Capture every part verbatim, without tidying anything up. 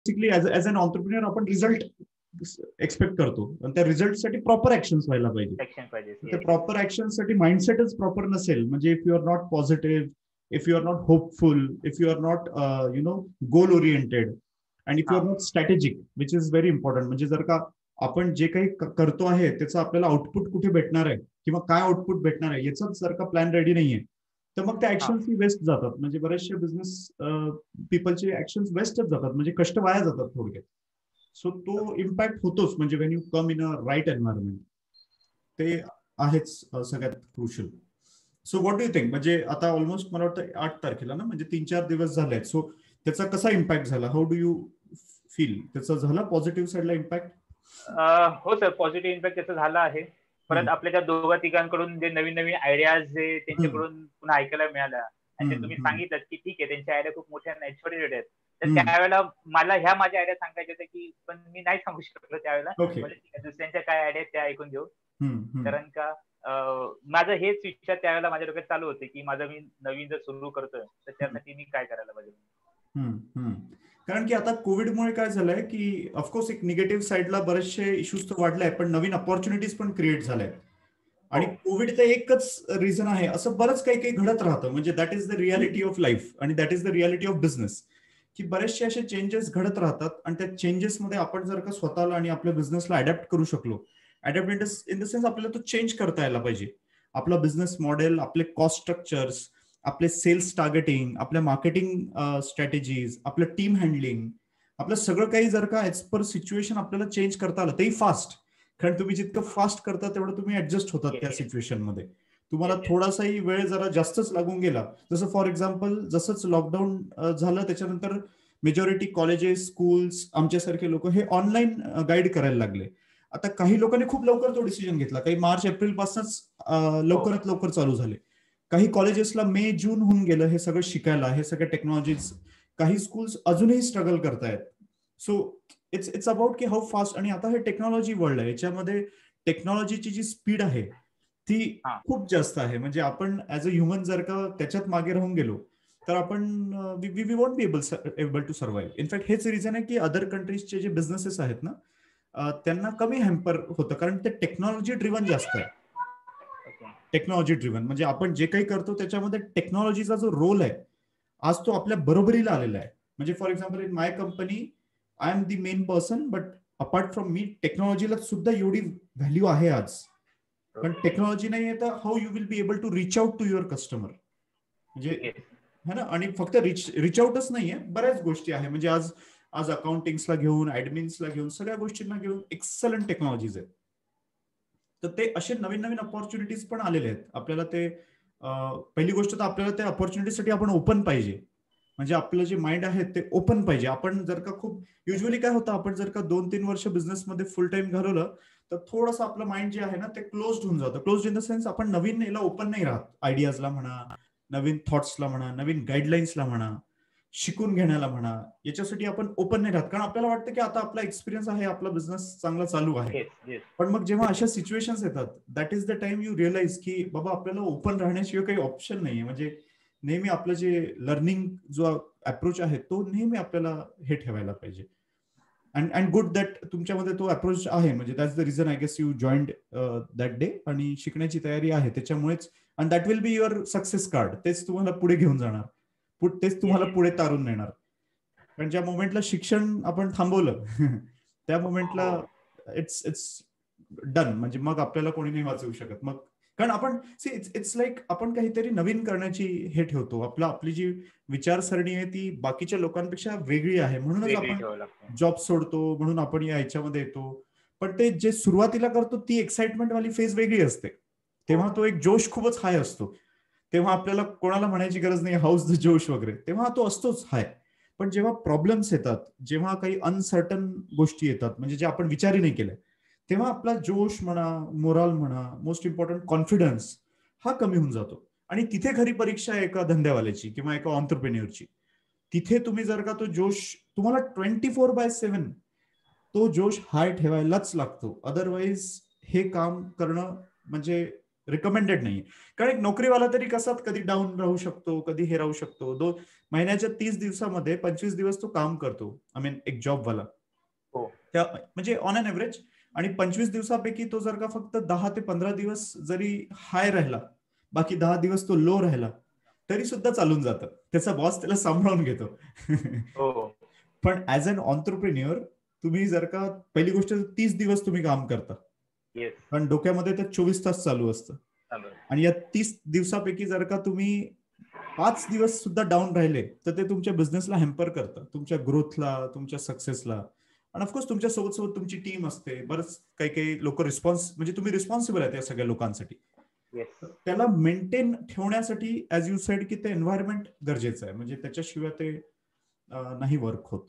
Basically as as an entrepreneur आपण result expect करतो आणि त्या रिझल्टसाठी प्रॉपर ऍक्शन्स व्हायला पाहिजे. त्या प्रॉपर ऍक्शनसाठी माइंडसेटच प्रॉपर नसेल, म्हणजे if you are not positive, if you are not hopeful, if you are not you know goal oriented, and if you are not strategic, which is very important. म्हणजे जर का आपण जे काही करतो आहे त्याचं आपल्याला आउटपुट कुठे भेटणार आहे किंवा काय आउटपुट भेटणार आहे याचाच जर का प्लॅन रेडी नाहीये, तर मग त्या ऍक्शन्स ही वेस्ट जातात. म्हणजे बरेचसे बिझनेस पीपलचे ऍक्शन्स वेस्टच जातात, म्हणजे कष्ट वाया जातात थोडक्यात. सो तो इम्पॅक्ट होतोच, म्हणजे when you come in a right environment, ते आहेच सगळ्यात crucial. So what do you think, म्हणजे आता ऑलमोस्ट मला वाटतं आठ तारखेला ना, म्हणजे तीन चार दिवस झाले आहेत. सो त्याचा कसा इम्पॅक्ट झाला, हाऊ डू यू फील, त्याचा झाला पॉझिटिव्ह साईडला इम्पॅक्ट? हो सर, पॉझिटिव्ह इम्पॅक्ट त्याचा झाला आहे. परत आपल्या त्या दोघा तिघांकडून जे नवीन नवीन आयडियाज जे त्यांच्याकडून पुन्हा ऐकायला मिळाल्या, आणि ते तुम्ही सांगितलं की ठीक आहे त्यांच्या आयडिया खूप मोठ्या नॅच्युरल आहेत, तर त्यावेळेला मला ह्या माझ्या आयडिया सांगायच्या होत्या की पण मी नाही सांगू शकलो त्यावेळेला. म्हणजे दुसऱ्यांच्या काय आयडिया त्या ऐकून घेऊ, कारण का माझं हेच विचार त्यावेळेला माझ्या डोक्यात चालू होते की माझं मी नवीन जर सुरू करतोय तर त्यासाठी मी काय करायला पाहिजे. कारण की आता कोविडमुळे काय झालंय की ऑफकोर्स एक निगेटिव्ह साईडला बरेचसे इश्यूज तर वाढले आहेत, पण नवीन अपॉर्च्युनिटीज पण क्रिएट झाल्या आहेत. आणि कोविडचं एकच रिझन आहे असं बरंच काही काही घडत राहतं, म्हणजे that is the reality of life आणि that is the reality of business, की बरेचसे असे चेंजेस घडत राहतात. आणि त्या चेंजेसमध्ये आपण जर का स्वतःला आणि आपल्या बिझनेसला अडॅप्ट करू शकलो, अडॅप्ट इन द सेन्स आपल्याला तो चेंज करता यायला पाहिजे. आपला बिझनेस मॉडेल, आपले कॉस्ट स्ट्रक्चर्स, आपले सेल्स टार्गेटिंग, आपल्या मार्केटिंग स्ट्रॅटेजीज, आपलं टीम हँडलिंग, आपलं सगळं काही जर का ऍज पर सिच्युएशन आपल्याला चेंज करता आलं, तेही फास्ट. कारण तुम्ही जितकं फास्ट करता तेवढं तुम्ही ऍडजस्ट होतात त्या सिच्युएशनमध्ये. तुम्हाला थोडासाही वेळ जरा जास्तच लागून गेला, जसं फॉर एक्झाम्पल जसंच लॉकडाऊन झालं त्याच्यानंतर मेजॉरिटी कॉलेजेस, स्कूल्स, आमच्यासारखे लोक हे ऑनलाईन गाईड करायला लागले. आता काही लोकांनी खूप लवकर तो डिसिजन घेतला, काही मार्च एप्रिल पासूनच लवकरात लवकर चालू झाले. काही कॉलेजेसला मे जून होऊन गेलं हे सगळं शिकायला, हे सगळ्या टेक्नॉलॉजीज. काही स्कूल्स अजूनही स्ट्रगल करतायत. सो इट्स इट्स अबाउट की हाऊ फास्ट. आणि आता हे टेक्नॉलॉजी वर्ल्ड आहे, याच्यामध्ये टेक्नॉलॉजीची जी स्पीड आहे ती खूप जास्त आहे. म्हणजे आपण ऍज अ ह्युमन जर का त्याच्यात मागे राहून गेलो तर आपण we we won't be able able to survive. In fact हेच रिझन आहे की अदर कंट्रीजचे जे बिझनेसेस आहेत ना त्यांना कमी हॅम्पर होतं, कारण ते टेक्नॉलॉजी ड्रिव्हन जास्त आहे. टेक्नॉलॉजी ड्रिव्हन म्हणजे आपण जे काही करतो त्याच्यामध्ये टेक्नॉलॉजीचा जो रोल आहे आज तो आपल्या बरोबरीला आलेला आहे. म्हणजे for example in my company I am the main person, but apart from me टेक्नॉलॉजीला सुद्धा एवढी व्हॅल्यू आहे आज. पण टेक्नॉलॉजी नाही आहे तर how you will be able to reach out to your customer, म्हणजे है ना. आणि फक्त रिच रिच आउटच नाहीये, बऱ्याच गोष्टी आहे. म्हणजे आज आज अकाउंटिंग्सला घेऊन, ऍडमिन्सला घेऊन, सगळ्या गोष्टींना घेऊन एक्सलंट टेक्नॉलॉजीज आहेत. तर ते असे नवीन नवीन अपॉर्च्युनिटीज पण आलेले आहेत आपल्याला. ते पहिली गोष्ट तर आपल्याला त्या अपॉर्च्युनिटीसाठी आपण ओपन पाहिजे, म्हणजे आपलं जे माइंड आहे ते ओपन पाहिजे. आपण जर का खूप युजली काय होतं, आपण जर का दोन तीन वर्ष बिझनेसमध्ये फुल टाइम घालवलं तर थोडंसं आपलं माइंड जे आहे ना ते क्लोज्ड होऊन जातं. क्लोज्ड इन द सेन्स आपण नवीन याला ओपन नाही राहत, आयडियाजला म्हणा, नवीन थॉट्सला म्हणा, नवीन गाईडलाईन्सला म्हणा, शिकून घेण्याला म्हणा, याच्यासाठी आपण ओपन नाही राहत. कारण आपल्याला वाटतं की आता आपला एक्सपिरियन्स आहे, आपला बिझनेस चांगला चालू आहे. पण मग जेव्हा अशा सिच्युएशन्स येतात that is the time you realise की बाबा आपल्याला ओपन राहण्याशिवाय काही ऑप्शन नाहीये. म्हणजे नेहमी आपलं जे लर्निंग जो अप्रोच आहे तो नेहमी आपल्याला हे ठेवायला पाहिजे. अँड अँड गुड दॅट तुमच्यामध्ये तो अप्रोच आहे, म्हणजे that's the reason I guess you joined that day. आणि शिकण्याची तयारी आहे त्याच्यामुळेच, and that will be your success card. तेच तुम्हाला पुढे घेऊन जाणार, तेच तुम्हाला पुढे तारून नेणार. कारण ज्या मोमेंटला शिक्षण आपण थांबवलं त्या मोमेंटला इट्स इट्स डन. म्हणजे मग आपल्याला कोणी नाही वाचवू शकत. मग कारण आपण सी इट्स इट्स लाईक आपण काहीतरी नवीन करण्याची हे ठेवतो. आपला आपली जी विचारसरणी आहे ती बाकीच्या लोकांपेक्षा वेगळी आहे, म्हणूनच आपण जॉब सोडतो, म्हणून आपण या ह्याच्यामध्ये येतो. पण ते जे सुरुवातीला करतो ती एक्साइटमेंट वाली फेज वेगळी असते, तेव्हा तो एक जोश खूपच हाय असतो. तेव्हा आपल्याला कोणाला म्हणायची गरज नाही हाऊस द जोश वगैरे, तेव्हा तो असतोच हाय. पण जेव्हा प्रॉब्लेम्स येतात, जेव्हा काही अनसर्टन गोष्टी येतात, म्हणजे जे आपण विचारही नाही केले, तेव्हा आपला जोश म्हणा, मोराल म्हणा, मोस्ट इम्पॉर्टंट कॉन्फिडन्स हा कमी होऊन जातो. आणि तिथे खरी परीक्षा आहे एका धंद्यावाल्याची किंवा एका ऑन्टरप्रेन्योरची. तिथे तुम्ही जर का तो जोश तुम्हाला ट्वेंटी फोर बाय सेव्हन तो जोश हाय ठेवायलाच लागतो. अदरवाईज हे काम करणं म्हणजे रिकमेंडेड नाही. कारण एक नोकरीवाला तरी कसा कधी डाऊन राहू शकतो, कधी हे राहू शकतो. दोन महिन्याच्या तीस दिवसामध्ये पंचवीस दिवस तो काम करतो. आय मीन एक जॉबवाला. हो. त्या म्हणजे ऑन अन एव्हरेज. आणि पंचवीस दिवसापैकी तो जर का फक्त दहा ते पंधरा दिवस जरी हाय राहिला, बाकी दहा दिवस तो लो राहिला, तरी सुद्धा चालून जातं. त्याचा बॉस त्याला सांभाळून घेतो. पण ऍज अन ऑन्टरप्रिन्युअर तुम्ही जर का पहिली गोष्ट तीस दिवस तुम्ही काम करता, पण डोक्यामध्ये तर चोवीस तास चालू असतं. आणि या तीस दिवसापैकी जर का तुम्ही पाच दिवस सुद्धा डाऊन राहिले तर ते तुमच्या बिझनेसला हॅम्पर करतं, तुमच्या ग्रोथला, तुमच्या सक्सेसला. आणि ऑफकोर्स तुमच्या सोबत सोबत तुमची टीम असते, बरंच काही काही लोक रिस्पॉन्स म्हणजे तुम्ही रिस्पॉन्सिबल आहे त्या सगळ्या लोकांसाठी. त्याला मेंटेन ठेवण्यासाठी ऍज यू सेड की ते एन्व्हायरमेंट गरजेचं आहे, म्हणजे त्याच्याशिवाय ते नाही वर्क होत.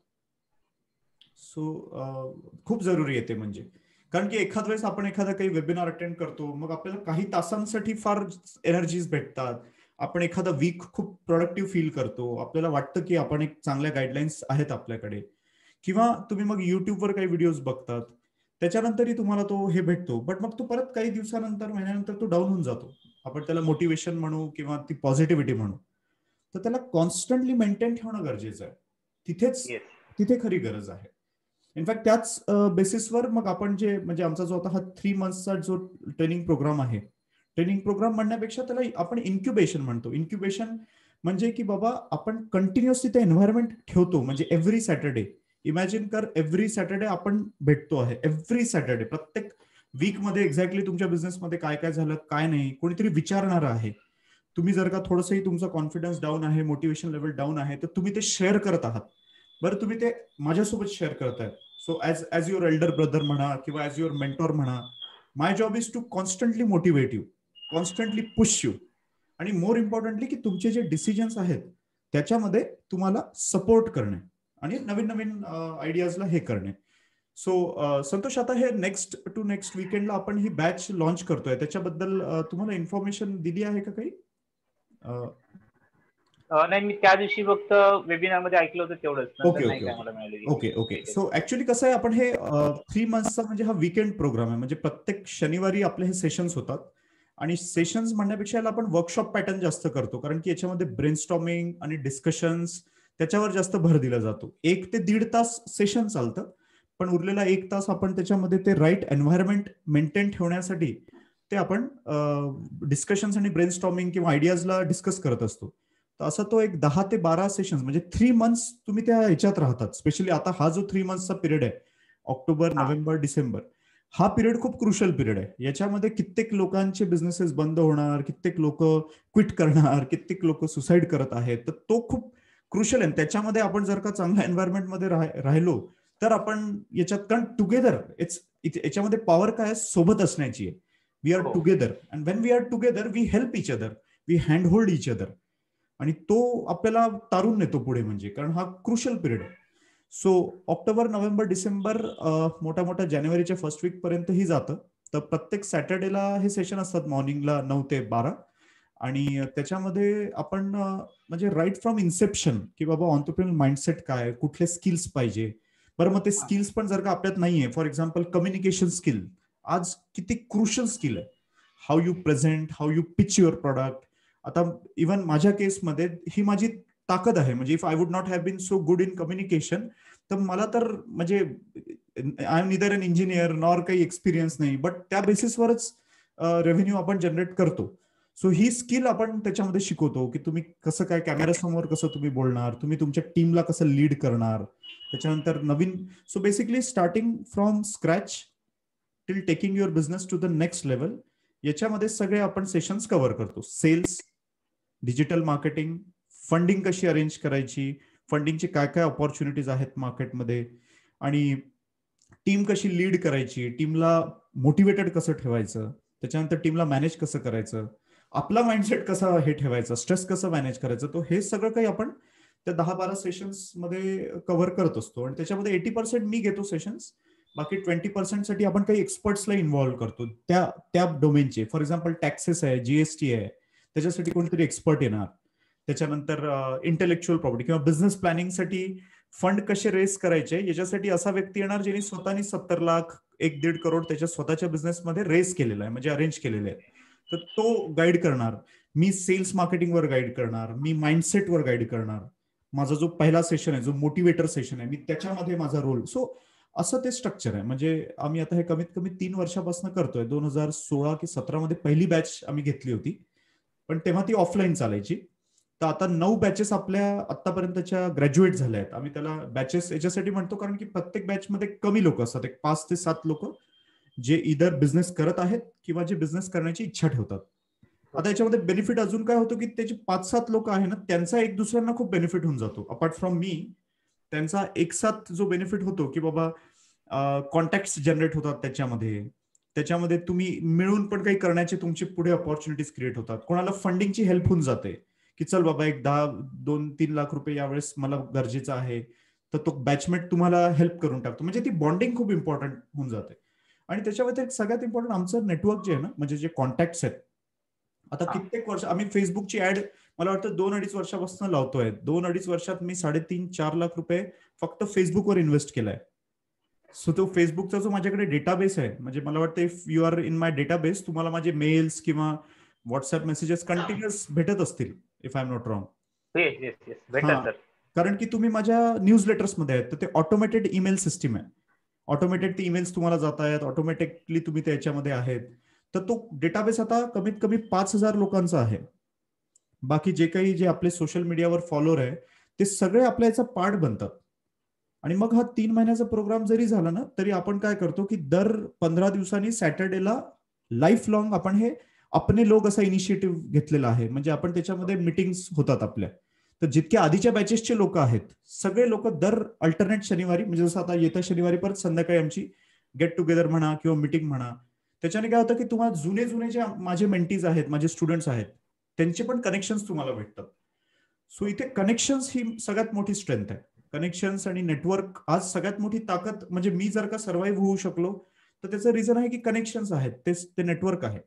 सो खूप जरुरी आहे ते. म्हणजे कारण की एखाद वेळेस आपण एखादा काही वेबिनार अटेंड करतो, मग आपल्याला काही तासांसाठी फार एनर्जीज भेटतात, आपण एखादा वीक खूप प्रोडक्टिव्ह फील करतो, आपल्याला वाटतं की आपण एक चांगल्या गाईडलाईन्स आहेत आपल्याकडे, किंवा तुम्ही मग युट्यूबवर काही व्हिडिओज बघतात, त्याच्यानंतरही तुम्हाला तो हे भेटतो. बट मग तो परत काही दिवसानंतर महिन्यानंतर तो डाऊन होऊन जातो. आपण त्याला मोटिवेशन म्हणू किंवा ती पॉझिटिव्हिटी म्हणू, तर त्याला कॉन्स्टंटली मेंटेन ठेवणं गरजेचं आहे. तिथेच तिथे खरी गरज आहे. इनफॅक्ट त्याच बेसिसवर मग आपण जे म्हणजे आमचा जो आता हा थ्री मंथचा जो ट्रेनिंग प्रोग्राम आहे, ट्रेनिंग प्रोग्राम म्हणण्यापेक्षा त्याला आपण इन्क्युबेशन म्हणतो. इन्क्युबेशन म्हणजे की बाबा आपण कंटिन्युअसली ते एन्व्हायरमेंट ठेवतो. म्हणजे एव्हरी सॅटर्डे इमॅजिन कर, एव्हरी सॅटर्डे आपण भेटतो आहे. एव्हरी सॅटर्डे प्रत्येक वीकमध्ये एक्झॅक्टली तुमच्या बिझनेसमध्ये काय काय झालं काय नाही कोणीतरी विचारणार आहे. तुम्ही जर का थोडंसंही तुमचा कॉन्फिडन्स डाऊन आहे, मोटिवेशन लेवल डाऊन आहे, तर तुम्ही ते शेअर करत आहात. बरं तुम्ही ते माझ्यासोबत शेअर करतायत. So as as your elder brother म्हणा किंवा ऍज युअर मेंटॉर म्हणा, my job is to constantly motivate you, constantly push you, आणि मोर इम्पॉर्टंटली की तुमचे जे डिसिजन्स आहेत त्याच्यामध्ये तुम्हाला सपोर्ट करणे आणि नवीन नवीन आयडियाजला हे करणे. सो संतोष, आता हे नेक्स्ट टू नेक्स्ट वीकेंडला आपण ही बॅच लॉन्च करतोय, त्याच्याबद्दल तुम्हाला इन्फॉर्मेशन दिली आहे का काही? नाही, मी त्या दिवशी फक्त वेबिनार मध्ये ऐकलं होतं तेवढंच. Okay okay okay okay so actually कसं आहे, आपण हे थ्री मंथचा म्हणजे हा वीकेंड प्रोग्राम आहे. म्हणजे प्रत्येक शनिवारी आपले हे सेशन्स होतात. आणि सेशन्स म्हणण्यापेक्षा याला आपण वर्कशॉप पॅटर्न जास्त करतो, कारण की याच्यामध्ये ब्रेनस्टॉर्मिंग आणि डिस्कशन्स त्याच्यावर जास्त भर दिला जातो. एक ते दीड तास सेशन चालतं, पण उरलेला एक तास आपण त्याच्यामध्ये ते राईट एन्व्हायरमेंट मेंटेन ठेवण्यासाठी ते आपण डिस्कशन्स आणि ब्रेनस्टॉर्मिंग किंवा आयडियाजला डिस्कस करत असतो. तर असं तो एक दहा ते बारा सेशन्स म्हणजे थ्री मंथ्स तुम्ही त्या ह्याच्यात राहतात. स्पेशली आता हा जो थ्री मंथ्सचा पिरियड आहे, ऑक्टोबर नोव्हेंबर डिसेंबर, हा पिरियड खूप क्रुशल पिरियड आहे. याच्यामध्ये कित्येक लोकांचे बिझनेसेस बंद होणार, कित्येक लोक क्विट करणार, कित्येक लोक सुसाईड करत आहेत. तर तो खूप क्रुशल आहे. त्याच्यामध्ये आपण जर का चांगल्या एन्व्हायरमेंटमध्ये राहिलो तर आपण याच्यात, कारण टुगेदर इट्स याच्यामध्ये पॉवर काय सोबत असण्याची आहे. We are together and when we are together we help each other, we hand hold each other, आणि तो आपल्याला तारून नेतो पुढे. म्हणजे कारण हा क्रुशल पिरियड आहे. सो ऑक्टोबर नोव्हेंबर डिसेंबर मोठ्या मोठ्या जानेवारीच्या फर्स्ट वीक पर्यंतही जातं. तर प्रत्येक सॅटर्डेला हे सेशन असतात मॉर्निंगला नऊ ते बारा. आणि त्याच्यामध्ये आपण म्हणजे राईट फ्रॉम इन्सेप्शन की बाबा ऑन्टरप्रेन्योर माइंडसेट काय, कुठले स्किल्स पाहिजे. बरं मग ते स्किल्स पण जर का आपल्यात नाहीये, फॉर एक्झाम्पल कम्युनिकेशन स्किल आज किती क्रुशल स्किल आहे. How you present, how you pitch your product. आता इव्हन माझ्या केसमध्ये ही माझी ताकद आहे. म्हणजे if I would not have been so good in communication, तर मला तर म्हणजे I am neither an engineer nor काही एक्सपिरियन्स नाही, बट त्या बेसिसवरच रेव्हेन्यू आपण जनरेट करतो. सो ही स्किल आपण त्याच्यामध्ये शिकवतो की तुम्ही कसं काय कॅमेरासमोर कसं तुम्ही बोलणार, तुम्ही तुमच्या टीमला कसं लीड करणार. त्याच्यानंतर नवीन, so basically starting from scratch till taking your business to the next level, याच्यामध्ये सगळे आपण सेशन्स कव्हर करतो. सेल्स, डिजिटल मार्केटिंग, फंडिंग कशी अरेंज करायची, फंडिंगचे काय काय ऑपॉर्च्युनिटीज आहेत मार्केटमध्ये, आणि टीम कशी लीड करायची, टीमला मोटिवेटेड कसं ठेवायचं, त्याच्यानंतर टीमला मॅनेज कसं करायचं, आपला माइंडसेट कसा हे ठेवायचा, स्ट्रेस कसं मॅनेज करायचं. तो हे सगळं काही आपण त्या दहा बारा सेशन्स मध्ये कव्हर करत असतो. आणि त्याच्यामध्ये एटी पर्सेंट मी घेतो सेशन्स, बाकी ट्वेंटी पर्सेंट साठी आपण काही एक्सपर्ट्सला इन्व्हॉल्व्ह करतो त्या त्या डोमेनचे. फॉर एक्झाम्पल टॅक्सेस आहे, जीएसटी आहे, त्याच्यासाठी कोणतरी एक्सपर्ट येणार. त्याच्यानंतर इंटेलेक्च्युअल प्रॉपर्टी किंवा बिझनेस प्लॅनिंगसाठी फंड कसे रेस करायचे याच्यासाठी असा व्यक्ती येणार ज्यांनी स्वतःनी सत्तर लाख एक दीड करोड त्याच्या स्वतःच्या बिझनेसमध्ये रेस केलेला आहे, म्हणजे अरेंज केलेले आहे. तर तो गाईड करणार. मी सेल्स मार्केटिंगवर गाईड करणार, मी माइंडसेटवर गाईड करणार. माझा जो पहिला सेशन आहे, जो मोटिवेटर सेशन आहे, मी त्याच्यामध्ये माझा रोल. सो असं ते स्ट्रक्चर आहे. म्हणजे आम्ही आता हे कमीत कमी तीन वर्षापासून करतोय. दोन हजार सोळा की सतरा मध्ये पहिली बॅच आम्ही घेतली होती, पण तेव्हा ती ऑफलाईन चालायची. तर आता नऊ बॅचेस आपल्या आतापर्यंतच्या ग्रॅज्युएट झाल्या आहेत. आम्ही त्याला बॅचेस याच्यासाठी म्हणतो कारण की प्रत्येक बॅचमध्ये कमी लोक असतात, एक पाच ते सात लोक जे इधर बिझनेस करत आहेत किंवा जे बिझनेस करण्याची इच्छा ठेवतात. आता याच्यामध्ये बेनिफिट अजून काय होतो की त्याचे पाच सात लोक आहे ना, त्यांचा एक दुसऱ्यांना खूप बेनिफिट होऊन जातो. अपार्ट फ्रॉम मी, त्यांचा एक साथ जो बेनिफिट होतो की बाबा कॉन्टॅक्ट जनरेट होतात त्याच्यामध्ये. त्याच्यामध्ये तुम्ही मिळून पण काही करण्याचे तुमचे पुढे ऑपॉर्च्युनिटीज क्रिएट होतात. कोणाला फंडिंगची हेल्प होऊन जाते की चल बाबा एक दहा दोन तीन लाख रुपये यावेळेस मला गरजेचं आहे, तर तो बॅचमेट तुम्हाला हेल्प करून टाकतो. म्हणजे ती बॉन्डिंग खूप इम्पॉर्टंट होऊन जाते. आणि त्याच्यामध्ये सगळ्यात इम्पॉर्टंट आमचं नेटवर्क जे आहे ना, म्हणजे जे कॉन्टॅक्ट्स आहेत. आता कित्येक वर्ष आम्ही फेसबुकची ऍड मला वाटतं दोन अडीच वर्षापासून लावतोय. दोन अडीच वर्षात मी साडेतीन चार लाख रुपये फक्त फेसबुकवर इन्व्हेस्ट केलाय. सो तो फेसबुकचा जो माझ्याकडे डेटाबेस आहे, म्हणजे मला वाटतं if you are in my database, तुम्हाला माझे मेल्स किंवा व्हॉट्सअप मेसेजेस कंटिन्युअस भेटत असतील, if I am not wrong. हा, कारण की तुम्ही माझ्या न्यूज लेटर्स मध्ये आहेत, तर ते ऑटोमेटेड ईमेल सिस्टीम आहे. ऑटोमेटेड ती ईमेल्स तुम्हाला जात आहेत, ऑटोमॅटिकली तुम्ही त्याच्यामध्ये आहेत. तर तो डेटाबेस आता कमीत कमी पाच हजार लोकांचा आहे. बाकी जे काही जे आपले सोशल मीडियावर फॉलोअर आहे ते सगळे आपल्या याचा पार्ट बनतात. आणि मग हा तीन महिन्याचा प्रोग्राम जरी झाला ना, तरी आपण काय करतो की दर पंधरा दिवसांनी सॅटर्डेला लाईफ लॉंग आपण हे आपले लोक असा इनिशिएटिव्ह घेतलेला आहे. म्हणजे आपण त्याच्यामध्ये मिटिंग्स होतात आपल्या. तर जितके आधीच्या बॅचेसचे लोक आहेत, सगळे लोक दर अल्टरनेट शनिवारी, म्हणजे जसं आता येत्या शनिवारी परत संध्याकाळी आमची गेट टुगेदर म्हणा किंवा मिटिंग म्हणा, त्याच्याने काय होतं की तुम्हाला जुने जुने जे माझे मेंटीज आहेत, माझे स्टुडंट्स आहेत, त्यांचे पण कनेक्शन्स तुम्हाला भेटतात. सो इथे कनेक्शन्स ही सगळ्यात मोठी स्ट्रेंथ आहे. कनेक्शन्स आणि नेटवर्क आज सगळ्यात मोठी ताकद. म्हणजे मी जर का सर्व्हाइव्ह होऊ शकलो तर त्याचं रिझन आहे की कनेक्शन्स आहेत, तेच ते नेटवर्क आहे.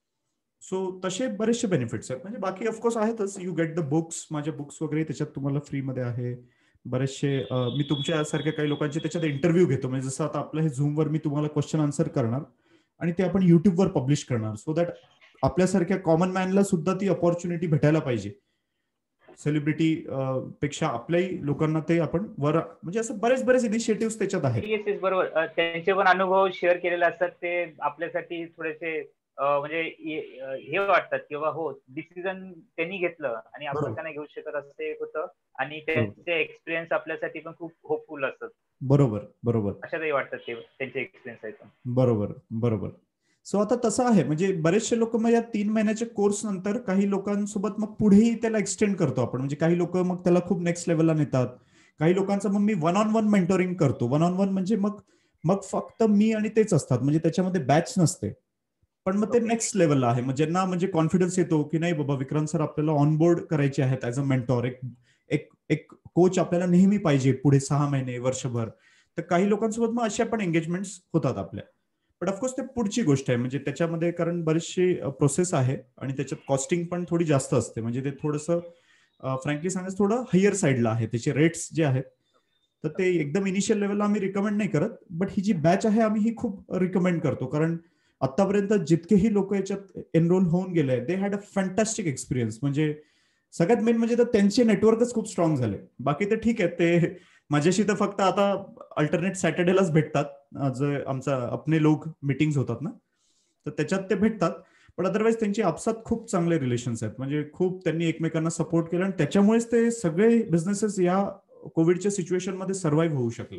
सो तसे बरेचसे बेनिफिट्स आहेत. म्हणजे बाकी ऑफकोर्स आहेतच. यू गेट द बुक्स, माझ्या बुक्स वगैरे त्याच्यात तुम्हाला फ्रीमध्ये आहे. बरेचसे मी तुमच्यासारख्या काही लोकांचे त्याच्यात इंटरव्ह्यू घेतो. म्हणजे जसं आता आपलं हे झूमवर मी तुम्हाला क्वेश्चन आन्सर करणार आणि ते आपण युट्यूबवर पब्लिश करणार, सो दॅट आपल्यासारख्या कॉमन मॅनला सुद्धा ती अपॉर्च्युनिटी भेटायला पाहिजे. सेलिब्रिटी पेक्षा आपल्याही लोकांना ते आपण वर, म्हणजे असं बरेच बरेच इनिशिएटिव्ह त्याच्यात आहेत. येस येस बरोबर. त्यांचे पण अनुभव शेअर केलेले असतात, ते आपल्यासाठी थोडेसे म्हणजे हे वाटतात किंवा हो डिसिजन त्यांनी घेतलं आणि आपण त्यांना घेऊ शकत असं एक होतं. आणि त्यांचे एक्सपिरियन्स आपल्यासाठी पण खूप होपफुल असतात. बरोबर बरोबर. अशा काही वाटतात ते त्यांचे एक्सपिरियन्स आहेत. बरोबर बरोबर. सो आता तसं आहे. म्हणजे बरेचसे लोक मग या तीन महिन्याच्या कोर्स नंतर काही लोकांसोबत मग पुढेही त्याला एक्सटेंड करतो आपण. म्हणजे काही लोक मग त्याला खूप नेक्स्ट लेवलला नेतात. काही लोकांचं मग मी वन ऑन वन मेंटोरिंग करतो. वन ऑन वन म्हणजे मग मग फक्त मी आणि तेच असतात. म्हणजे त्याच्यामध्ये बॅच नसते, पण मग ते नेक्स्ट लेवलला आहे. मग ज्यांना म्हणजे कॉन्फिडन्स येतो की नाही बाबा विक्रांत सर आपल्याला ऑनबोर्ड करायचे आहेत ऍज अ मेंटॉर, एक एक कोच आपल्याला नेहमी पाहिजे पुढे सहा महिने वर्षभर. तर काही लोकांसोबत मग अशा पण एंगेजमेंट होतात आपल्या. बट ऑफकोर्स ते पुढची गोष्ट आहे. म्हणजे त्याच्यामध्ये कारण बरीचशी प्रोसेस आहे आणि त्याच्यात कॉस्टिंग पण थोडी जास्त असते. म्हणजे ते थोडंसं फ्रँकली सांगायचं थोडं हायर साईडला आहे त्याचे रेट्स जे आहेत. तर ते एकदम इनिशियल लेवलला आम्ही रिकमेंड नाही करत, बट ही जी बॅच आहे आम्ही ही खूप रिकमेंड करतो. कारण आतापर्यंत जितकेही लोक याच्यात एनरोल होऊन गेले they had a fantastic experience. म्हणजे सगळ्यात मेन म्हणजे तर त्यांचे नेटवर्कच खूप स्ट्रॉंग झाले. बाकी तर ठीक आहे, ते माझ्याशी तर फक्त आता अल्टरनेट सॅटर्डेलाच भेटतात. जे आमचा आपले लोक मिटिंग्स होतात ना, तर त्याच्यात ते भेटतात. पण अदरवाईज त्यांची आपसात खूप चांगले रिलेशन्स आहेत. म्हणजे खूप त्यांनी एकमेकांना सपोर्ट केला आणि त्याच्यामुळेच ते सगळे बिझनेसेस या कोविडच्या सिच्युएशन मध्ये सर्व्हाइव्ह होऊ शकले.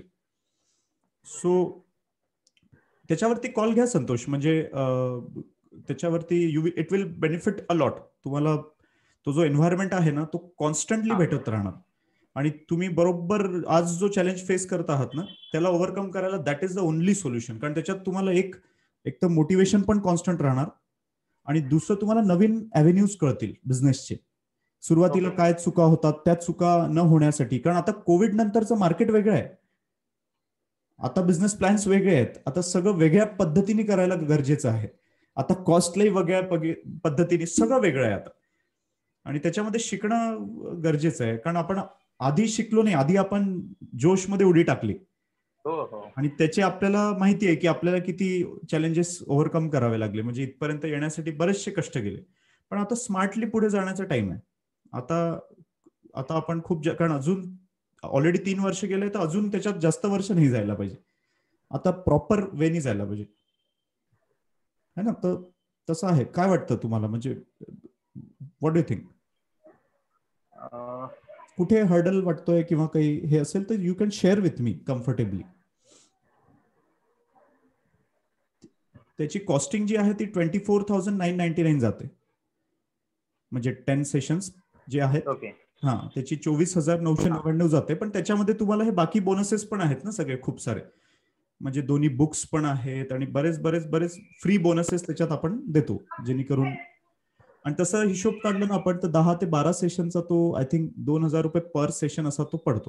सो त्याच्यावरती कॉल घ्या संतोष. म्हणजे त्याच्यावरती you it will benefit a lot. तुम्हाला तो जो एन्व्हायरमेंट आहे ना तो कॉन्स्टंटली भेटत राहणार. आणि तुम्ही बरोबर आज जो चॅलेंज फेस करत आहात ना त्याला ओव्हरकम करायला that is the only solution. कारण त्याच्यात तुम्हाला एक एक तर मोटिवेशन पण कॉन्स्टंट राहणार आणि दुसरं तुम्हाला नवीन अव्हेन्यूज कळतील बिझनेसचे. सुरुवातीला काय चुका होतात त्या चुका न होण्यासाठी. कारण आता कोविड नंतरचं मार्केट वेगळं आहे. आता बिझनेस प्लॅन्स वेगळे आहेत. आता सगळं वेगळ्या पद्धतीने करायला गरजेचं आहे. आता कॉस्टलाही वेगळ्या पद्धतीने सगळं वेगळं आहे आता. आणि त्याच्यामध्ये शिकणं गरजेचं आहे. कारण आपण आधी शिकलो नाही, आधी आपण जोशमध्ये उडी टाकली. हो हो आणि त्याचे आपल्याला माहिती आहे की आपल्याला किती चॅलेंजेस ओव्हरकम करावे लागले, म्हणजे इथपर्यंत येण्यासाठी बरेचसे कष्ट गेले. पण आता स्मार्टली पुढे जाण्याचा टाइम आहे. आता आता आपण खूप ज- कारण अजून ऑलरेडी तीन वर्ष गेले, तर अजून त्याच्यात जास्त वर्ष नाही जायला पाहिजे. आता प्रॉपर वेनी जायला पाहिजे, है ना. तर तसं आहे. काय वाटतं तुम्हाला, म्हणजे व्हॉट डू थिंक, अं, कुठे हर्डल वाटतोय किंवा काही हे असेल तर you can share with me comfortably. त्याची कॉस्टिंग जी आहे ती twenty four thousand nine ninety nine जाते, म्हणजे टेन सेशन्स जे आहेत. ओके. हा, त्याची चोवीस हजार नऊशे नव्याण्णव जाते. पण त्याच्यामध्ये तुम्हाला हे बाकी बोनसेस पण आहेत ना सगळे खूप सारे, म्हणजे दोन्ही बुक्स पण आहेत आणि बरेच बरेच बरेच फ्री बोनसेस त्याच्यात आपण देतो, जेणेकरून. आणि तसं हिशोब काढलं ना आपण, तर दहा ते बारा सेशनचा तो आय थिंक दोन हजार रुपये पर सेशन असा तो पडतो.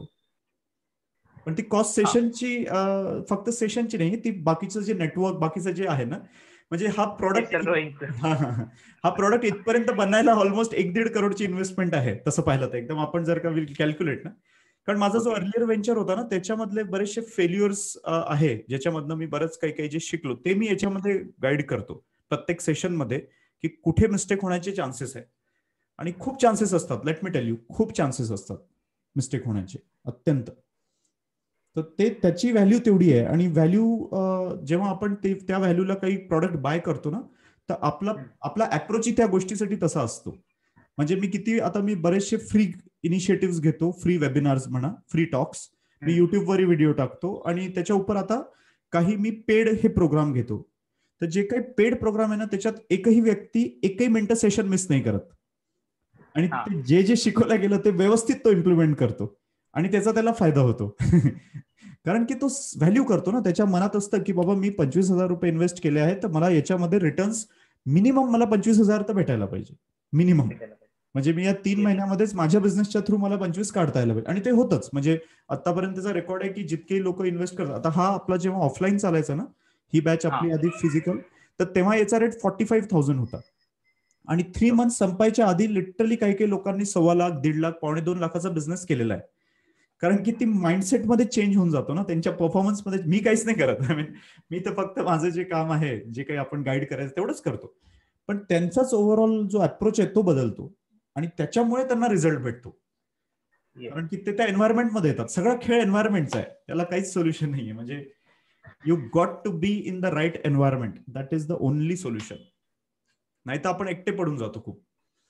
पण ती कॉस्ट हा सेशनची फक्त सेशनची नाही, ती बाकीचं जे नेटवर्क बाकीचं जे आहे ना, म्हणजे हा ते प्रॉडक्ट सर्व include. हा हा हा हा प्रॉडक्ट इथपर्यंत बनायला ऑलमोस्ट एक दीड करोडची इन्व्हेस्टमेंट आहे तसं पाहिलं तर, एकदम आपण जर का विल कॅल्क्युलेट ना. कारण माझा जो ओके. अर्लियर व्हेंचर होता ना, त्याच्यामधले बरेचसे फेल्युअर्स आहे, ज्याच्यामधनं मी बरंच काही काही जे शिकलो ते मी याच्यामध्ये गाईड करतो प्रत्येक सेशनमध्ये, की कुठे मिस्टेक होण्याचे चान्सेस आहे. आणि खूप चान्सेस असतात, लेट मी टेल यू, खूप चान्सेस असतात मिस्टेक होण्याचे, अत्यंत. तर ते त्याची व्हॅल्यू तेवढी आहे. आणि व्हॅल्यू जेव्हा आपण ते त्या व्हॅल्यूला काही प्रॉडक्ट बाय करतो ना, तर आपला हम्म. आपला अप्रोच त्या गोष्टीसाठी तसा असतो. म्हणजे मी किती, आता मी बरेचसे फ्री इनिशिएटिव्ह घेतो, फ्री वेबिनार्स म्हणा, फ्री टॉक्स, मी हम्म. युट्यूबवर व्हिडिओ टाकतो. आणि त्याच्या उपर आता काही मी पेड हे प्रोग्राम घेतो. तर जे काही पेड प्रोग्राम आहे ना, त्याच्यात एकही व्यक्ती एकही मिनिटं सेशन मिस नाही करत. आणि हा ते जे जे शिकवलं गेलं ते व्यवस्थित तो इम्प्लिमेंट करतो, आणि त्याचा त्याला फायदा होतो. कारण की तो व्हॅल्यू करतो ना, त्याच्या मनात असतं की बाबा मी पंचवीस हजार रुपये इन्व्हेस्ट केले आहेत, तर मला याच्यामध्ये रिटर्न्स मिनिमम मला पंचवीस हजार तर भेटायला पाहिजे, मिनिमम. भेटायला म्हणजे मी या तीन पाहिजे. Yes. महिन्यामध्येच माझ्या बिझनेसच्या थ्रू मला पंचवीस काढता यायला पाहिजे. आणि ते होतच. म्हणजे आतापर्यंतचा रेकॉर्ड आहे की जितके लोक इन्व्हेस्ट करतात, आता हा आपला जेव्हा ऑफलाईन चालायचा ना, ही बॅच हा आपली आधी फिजिकल, तर तेव्हा याचा रेट फॉर्टी फाईव्ह थाउजंड होता. आणि थ्री मंथ संपायच्या आधी लिटरली काही काही लोकांनी सव्वा लाख, दीड लाख, पावणे दोन लाखाचा बिझनेस केलेला आहे. कारण की ती माइंडसेटमध्ये चेंज होऊन जातो ना, त्यांच्या परफॉर्मन्समध्ये. मी काहीच नाही करत, आय मीन मी तर फक्त माझं जे काम आहे, जे काही आपण गाईड करायचं तेवढंच करतो. पण त्यांचाच ओव्हरऑल जो अप्रोच आहे तो बदलतो, आणि त्याच्यामुळे त्यांना रिझल्ट भेटतो. Yes. कारण की ते त्या एन्व्हायरमेंटमध्ये येतात. सगळा खेळ एन्व्हायरमेंटचा आहे, त्याला काहीच सोल्युशन नाहीये. म्हणजे you got to be in the right environment, that is the only solution. नाही तर आपण एकटे पडून जातो खूप.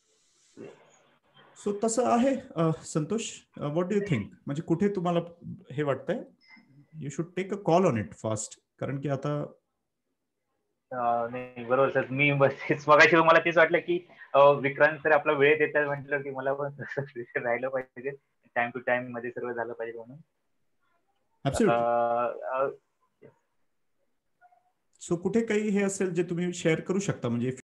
सो तसं आहे. Uh, Santosh, what do you think, म्हणजे कुठे तुम्हाला हे वाटतंय, you should take a call on it fast. कारण की आता अं, नाही बरोबर सर. मी बस तेच मगाशी मला तेच वाटलं की अं, विक्रांत सर आपला वेळ देतात म्हटलं की मला पण तसं राहिलं पाहिजे, टाइम टू टाइम मध्ये सर्व झालं पाहिजे म्हणून. ऍब्सोल्युटली. अं, सो कुठे काही हे असेल जे तुम्ही शेअर करू शकता, म्हणजे